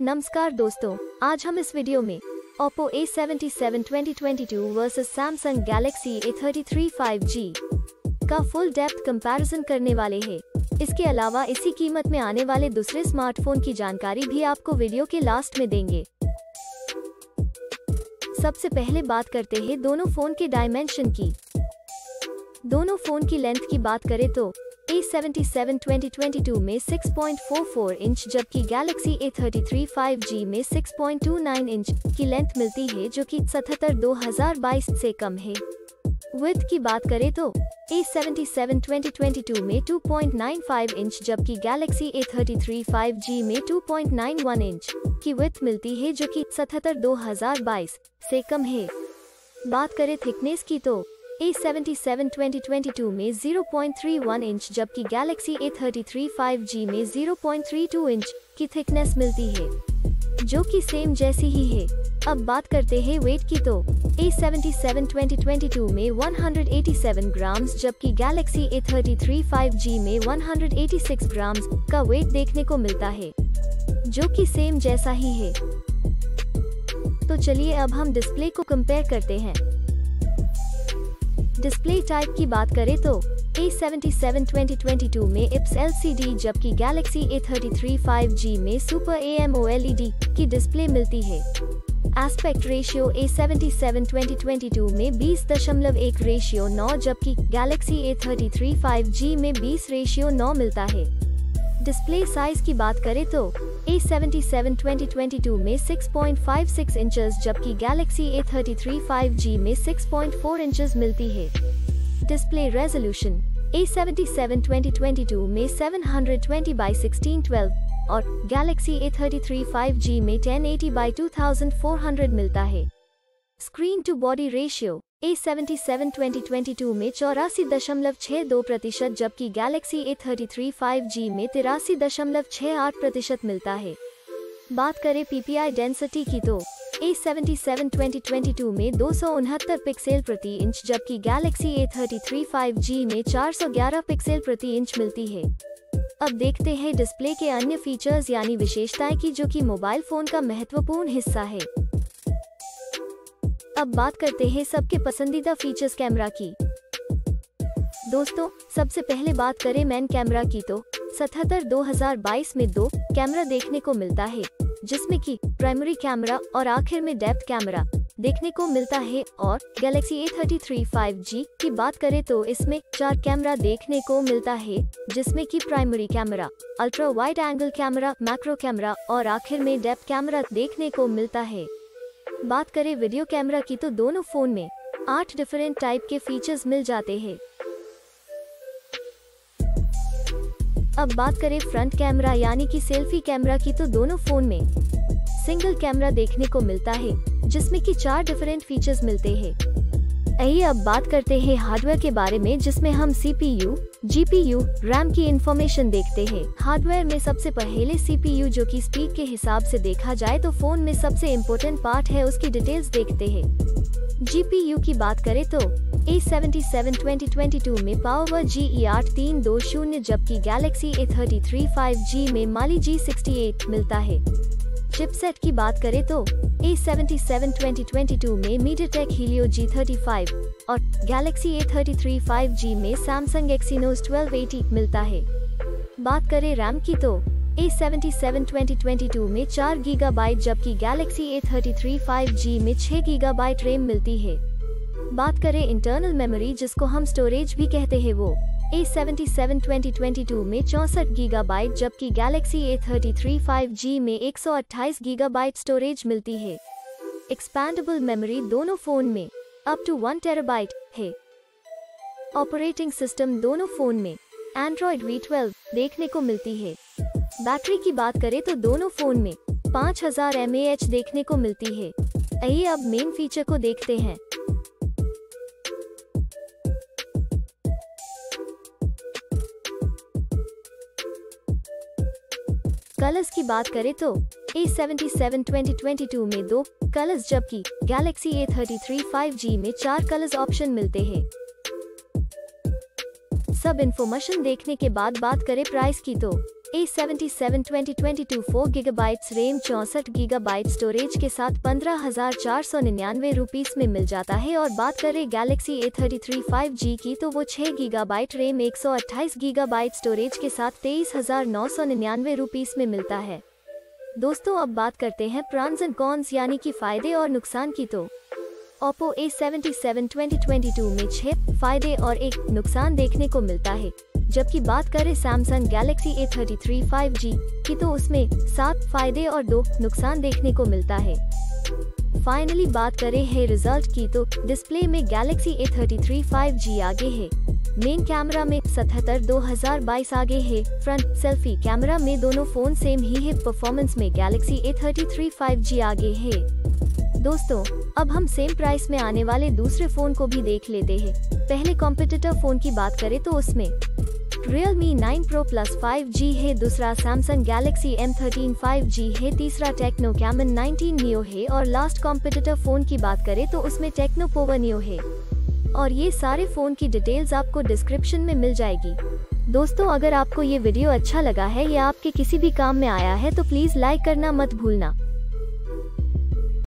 नमस्कार दोस्तों, आज हम इस वीडियो में Oppo A77 2022 versus Samsung Galaxy A33 5G का फुल डेप्थ कंपैरिजन करने वाले हैं। इसके अलावा इसी कीमत में आने वाले दूसरे स्मार्टफोन की जानकारी भी आपको वीडियो के लास्ट में देंगे। सबसे पहले बात करते हैं दोनों फोन के डायमेंशन की। दोनों फोन की लेंथ की बात करें तो A77 2022 में 6.44 इंच जबकि Galaxy A33 5G में 6.29 इंच की लेंथ मिलती है, जो कि 77 2022 से कम है। विड्थ की बात करें तो A77 2022 में 2.95 इंच जबकि Galaxy A33 5G में 2.91 इंच की विड्थ मिलती है, जो कि 77 2022 से कम है। बात करें थिकनेस की तो A77 2022 में 0.31 इंच जबकि Galaxy A33 5G में 0.32 इंच की थिकनेस मिलती है, जो कि सेम जैसी ही है। अब बात करते हैं वेट की तो A77 2022 में 187 ग्राम्स जबकि Galaxy A33 5G में 186 ग्राम्स का वेट देखने को मिलता है, जो कि सेम जैसा ही है। तो चलिए अब हम डिस्प्ले को कंपेयर करते हैं। डिस्प्ले टाइप की बात करें तो A77 2022 में IPS LCD जबकि Galaxy A33 5G में Super AMOLED की डिस्प्ले मिलती है। एस्पेक्ट रेशियो A77 2022 में 20:1:9 जबकि Galaxy A33 5G में 20:9 मिलता है। डिस्प्ले साइज की बात करें तो A77 2022 में 6.56 इंचेस जबकि Galaxy A33 5G में 6.4 इंचेस मिलती है। डिस्प्ले रेजोल्यूशन A77 2022 में 720x1612 और Galaxy A33 5G में 1080x2400 मिलता है। Screen to body ratio A77 2022 में 84.62% जबकि Galaxy A33 5G में 83.68% मिलता है। बात करें PPI डेंसिटी की तो A77 2022 में 269 पिक्सल प्रति इंच जबकि Galaxy A33 5G में 411 पिक्सल प्रति इंच मिलती है। अब देखते हैं डिस्प्ले के अन्य फीचर्स यानी विशेषताएं की, जो कि मोबाइल फोन का महत्वपूर्ण हिस्सा है। अब बात करते हैं सबके पसंदीदा फीचर्स कैमरा की। दोस्तों, सबसे पहले बात करें मेन कैमरा की तो 77 2022 में 2 कैमरा देखने को मिलता है, जिसमें कि प्राइमरी कैमरा और आखिर में डेप्थ कैमरा देखने को मिलता है। और Galaxy A33 5G की बात करें तो इसमें 4 कैमरा देखने को मिलता है, जिसमें कि primary camera, ultra wide angle camera, macro camera और आखिर में डेप्थ कैमरा देखने को मिलता है। बात करें वीडियो कैमरा की तो दोनों फोन में 8 डिफरेंट टाइप के फीचर्स मिल जाते हैं। अब बात करें फ्रंट कैमरा यानी कि सेल्फी कैमरा की तो दोनों फोन में सिंगल कैमरा देखने को मिलता है, जिसमें कि 4 डिफरेंट फीचर्स मिलते हैं। आइए अब बात करते हैं हार्डवेयर के बारे में, जिसमें हम CPU, GPU, RAM की इंफॉर्मेशन देखते हैं। हार्डवेयर में सबसे पहले CPU, जो कि स्पीड के हिसाब से देखा जाए तो फोन में सबसे इम्पोर्टेंट पार्ट है, उसकी डिटेल्स देखते हैं। GPU की बात करें तो A77 2022 में Power G8320 जबकि Galaxy A33 5G में Mali G68 मिलता है। चिपसेट की बात करें तो A77 2022 में MediaTek Helio G35 और Galaxy A33 5G में Samsung Exynos 1280 मिलता है। बात करें रैम की तो A77 2022 में 4 GB जबकि Galaxy A33 5G में 6 GB रैम मिलती है। बात करें इंटरनल मेमोरी, जिसको हम स्टोरेज भी कहते हैं, वो A77 2022 में 64 GB जबकि Galaxy A33 5G में 128 GB स्टोरेज मिलती है। एक्सपैंडेबल मेमोरी दोनों फोन में अप टू 1 TB है। ऑपरेटिंग सिस्टम दोनों फोन में Android V12 देखने को मिलती है। बैटरी की बात करें तो दोनों फोन में 5000 mAh देखने को मिलती है। आइए अब मेन फीचर को देखते हैं। कलर्स की बात करें तो A77 2022 में 2 कलर्स जबकि Galaxy A33 5G में 4 कलर्स ऑप्शन मिलते हैं। सब सब इन्फॉर्मेशन देखने के बाद बात करें प्राइस की तो A77 2022 4 GB RAM 64 GB storage के साथ 15,499 रुपीस में मिल जाता है। और बात करें गैलेक्सी A33 5G की तो वो 6 GB रैम 128 GB स्टोरेज के साथ 23,999 रुपीस में मिलता है। दोस्तों अब बात करते हैं प्रॉन्स एंड कॉन्स यानी कि फायदे और नुकसान की तो Oppo A77 2022 में 6 फायदे और 1 नुकसान देखने को मिलता है, जबकि बात करें Samsung Galaxy A33 5G की तो उसमें 7 फायदे और 2 नुकसान देखने को मिलता है। फाइनली बात करें है रिजल्ट की तो डिस्प्ले में Galaxy A33 5G आगे है, मेन कैमरा में 77 2022 आगे है, फ्रंट सेल्फी कैमरा में दोनों फोन सेम ही है, परफॉर्मेंस में Galaxy A33 5G आगे है। दोस्तों अब हम सेम प्राइस में आने वाले दूसरे फोन को भी देख लेते हैं। पहले कॉम्पिटिटर फोन की बात करें तो उसमें Realme 9 Pro Plus 5G है, दूसरा Samsung Galaxy M13 5G है, तीसरा Tecno Camon 19 Neo है और लास्ट कॉम्पिटिटर फोन की बात करें तो उसमें Tecno Power Neo है। और ये सारे फोन की डिटेल्स आपको डिस्क्रिप्शन में मिल जाएगी। दोस्तों अगर आपको ये वीडियो अच्छा लगा है या आपके किसी भी काम में आया है तो प्लीज लाइक करना मत भूलना।